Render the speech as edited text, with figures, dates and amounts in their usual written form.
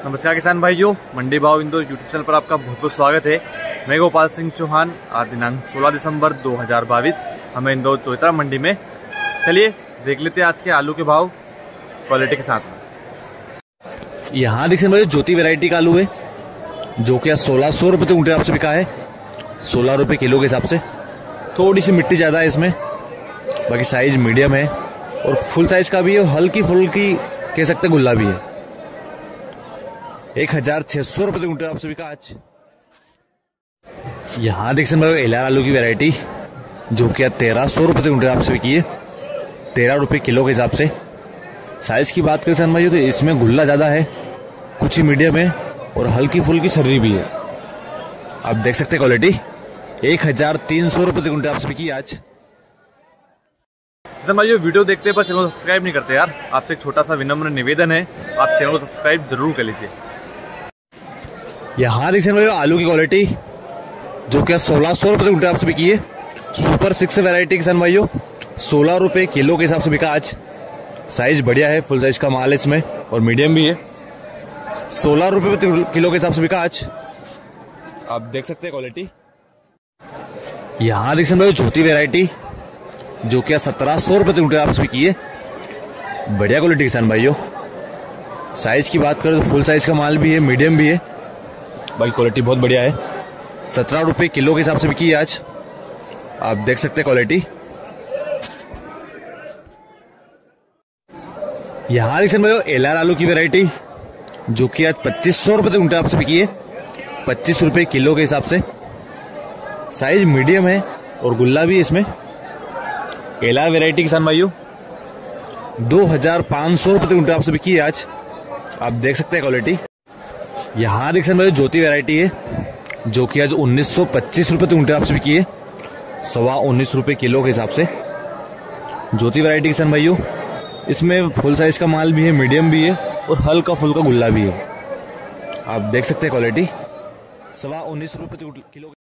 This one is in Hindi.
नमस्कार किसान भाइयों, मंडी भाव इंदौर यूट्यूब चैनल पर आपका बहुत बहुत स्वागत है। मैं गोपाल सिंह चौहान। आज दिनांक 16 दिसंबर 2022 हमें इंदौर चौतरा मंडी में। चलिए देख लेते हैं आज के आलू के भाव क्वालिटी के साथ में। यहाँ देख सकते हैं ज्योति वैरायटी का आलू है जो कि 1600 रुपये तक क्विंटल आपसे बिका है, 16 रुपये किलो के हिसाब से। थोड़ी सी मिट्टी ज़्यादा है इसमें, बाकी साइज मीडियम है और फुल साइज का भी है, हल्की फुल्की कह सकते हैं गुल्ला भी है। 1600 रुपये तक क्विंटल आपसे बिका आज। यहाँ देख सकते हैं एलआर आलू की वैरायटी जो कि 1300 रुपये तक क्विंटल आपसे बिकी है, 13 रुपये किलो के हिसाब से। साइज की बात करें सन भाई तो इसमें गुल्ला ज़्यादा है, कुछ ही मीडियम है और हल्की फुल्की सर्री भी है। आप देख सकते हैं क्वालिटी 1300 रुपये तक क्विंटल आपसे बिकी आज। किसान भाइयों, वीडियो देखते पर चैनल को सब्सक्राइब नहीं करते यार, आपसे एक छोटा सा विनम्र निवेदन है, आप चैनल को सब्सक्राइब जरूर कर लीजिए। यहाँ देख सकते हैं आलू की क्वालिटी जो कि 1600 रुपये तक क्विंटल आपसे बिकी है, सुपर 6 वैरायटी किसान भाइयों, 16 रुपये किलो के हिसाब से बिका आज। साइज बढ़िया है, फुल साइज का माल है इसमें और मीडियम भी है। 16 रुपये किलो के हिसाब से बिका आज। आप देख सकते हैं क्वालिटी। यहाँ देख सकते हैं ज्योति वैरायटी जो कि 1700 रुपये तक क्विंटल आपसे बिकी है, बढ़िया क्वालिटी किसान भाइयों। साइज की बात करें तो फुल साइज का माल भी है, मीडियम भी है, बाकी क्वालिटी बहुत बढ़िया है। 17 रुपये किलो के हिसाब से बिकी है आज। आप देख सकते हैं क्वालिटी। यहाँ देख सकते हैं एलआर आलू की वैरायटी जो कि आज 2500 रुपये तक क्विंटल आपसे बिकी है, 25 रुपये किलो के हिसाब से। साइज मीडियम है और गुल्ला भी इसमें। एलआर वैरायटी किसान भाइयों 2500 रुपये तक क्विंटल आपसे बिकी है आज। आप देख सकते हैं क्वालिटी। यहाँ देख सकते हैं ज्योति वैरायटी है जो कि आज 1925 रुपये तक क्विंटल आपसे बिकी है, 19.25 रुपये किलो के हिसाब से। ज्योति वैरायटी किसान भाइयों, इसमें फुल साइज का माल भी है, मीडियम भी है और हल्का फुल्का गुल्ला भी है। आप देख सकते हैं क्वालिटी 19.25 रुपये किलो।